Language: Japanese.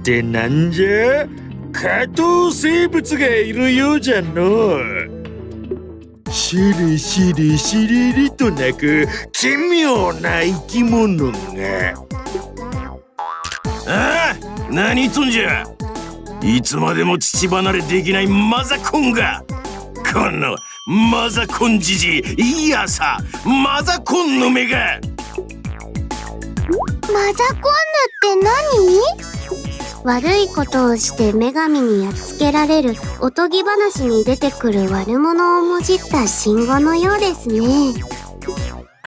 ってなんじゃ？下等生物がいるようじゃの。しりしりしりりと鳴く奇妙な生き物が。 ああ、何言っとんじゃ。いつまでも父離れできないマザコンが。このマザコンじじい、いやさ、マザコンの目が。 マザコンヌって何？悪いことをして女神にやっつけられるおとぎ話に出てくる悪者をもじった信号のようですね。